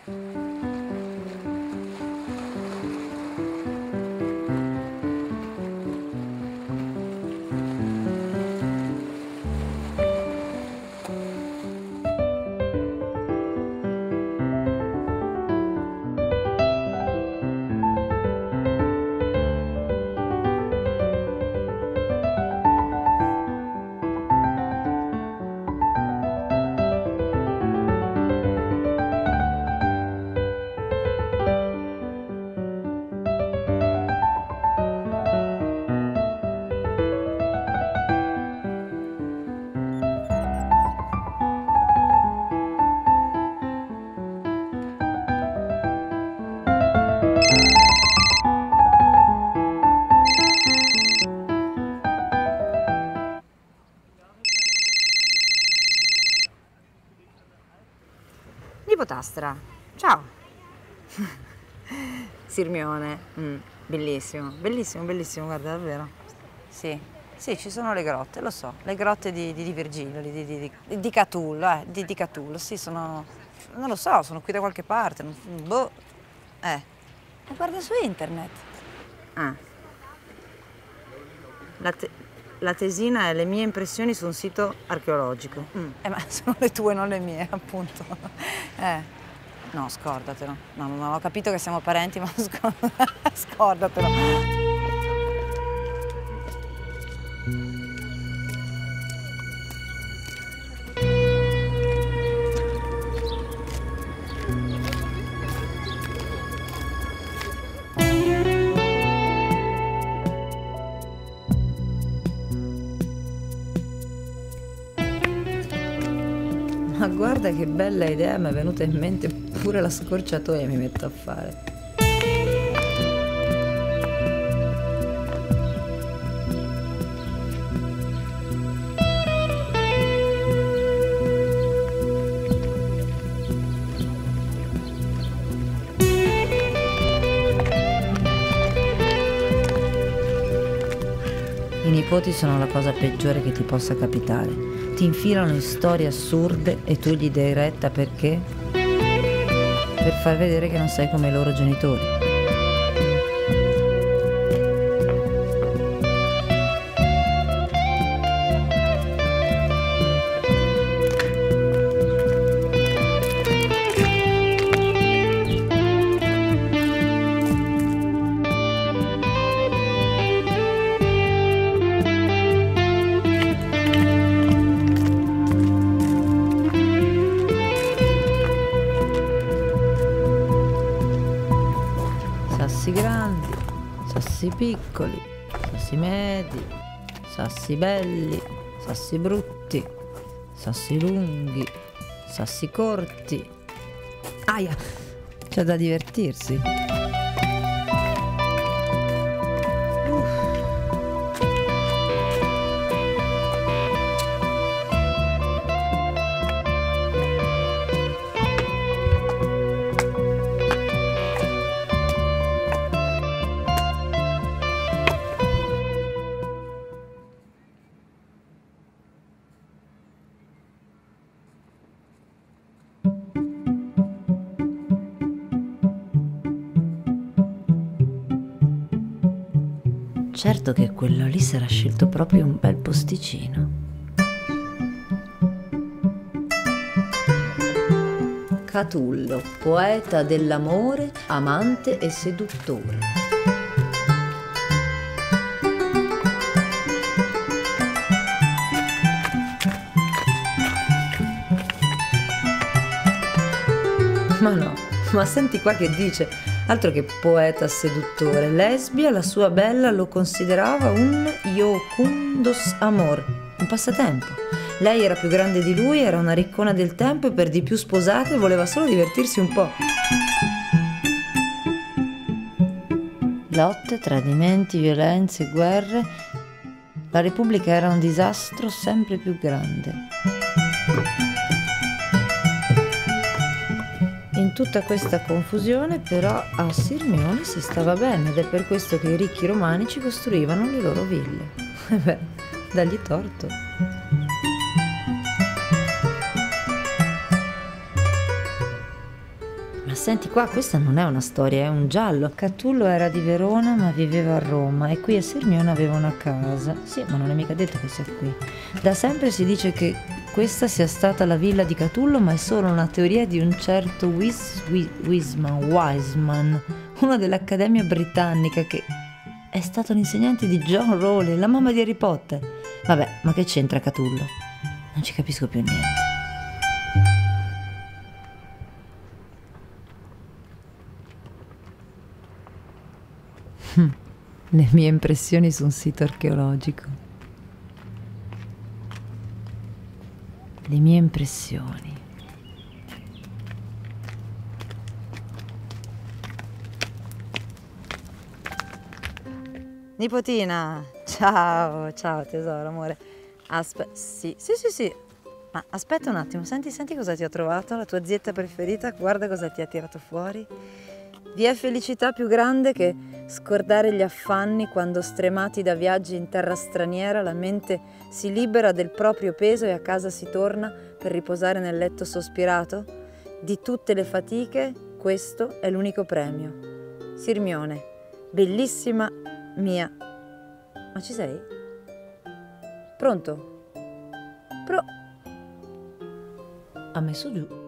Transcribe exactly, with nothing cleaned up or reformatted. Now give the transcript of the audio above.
Potastra, ciao. Sirmione, mm, bellissimo, bellissimo, bellissimo, guarda, davvero. Sì, sì, ci sono le grotte, lo so, le grotte di, di, di Virgilio, di, di, di, di Catullo, eh, di, di Catullo, sì, sono, non lo so, sono qui da qualche parte, boh, eh, e guarda su internet. Ah. La te La tesina è le mie impressioni su un sito archeologico. Mm. Eh, ma sono le tue, non le mie, appunto. Eh. No, scordatelo. No, non ho capito che siamo parenti, ma scordatelo. Ma guarda che bella idea, mi è venuta in mente pure la scorciatoia mi metto a fare. I nipoti sono la cosa peggiore che ti possa capitare. Ti infilano in storie assurde e tu gli dai retta perché? Per far vedere che non sei come i loro genitori. Sassi grandi, sassi piccoli, sassi medi, sassi belli, sassi brutti, sassi lunghi, sassi corti. Aia, c'è da divertirsi. Certo che quello lì sarà scelto proprio un bel posticino. Catullo, poeta dell'amore, amante e seduttore. Ma no, ma senti qua che dice... Altro che poeta seduttore, lesbia, la sua bella lo considerava un iocundos amor, un passatempo. Lei era più grande di lui, era una riccona del tempo e per di più sposata e voleva solo divertirsi un po'. Lotte, tradimenti, violenze, guerre. La Repubblica era un disastro sempre più grande. In tutta questa confusione però a Sirmione si stava bene ed è per questo che i ricchi romani ci costruivano le loro ville. E beh, dagli torto. Ma senti qua, questa non è una storia, è un giallo. Catullo era di Verona ma viveva a Roma e qui a Sirmione aveva una casa. Sì, ma non è mica detto che sia qui. Da sempre si dice che questa sia stata la villa di Catullo, ma è solo una teoria di un certo Wis, Wis, Wiseman, Wiseman, uno dell'Accademia Britannica che è stato l'insegnante di John Rowling, la mamma di Harry Potter. Vabbè, ma che c'entra Catullo? Non ci capisco più niente. Le mie impressioni su un sito archeologico. Le mie impressioni. Nipotina, ciao, ciao tesoro, amore. Aspetta, sì, sì, sì, sì. Ma aspetta un attimo, senti, senti cosa ti ho trovato, la tua zietta preferita, guarda cosa ti ha tirato fuori. Vi è felicità più grande che scordare gli affanni quando, stremati da viaggi in terra straniera, la mente si libera del proprio peso e a casa si torna per riposare nel letto sospirato? Di tutte le fatiche, questo è l'unico premio. Sirmione, bellissima mia. Ma ci sei? Pronto? Pro... Ha messo giù.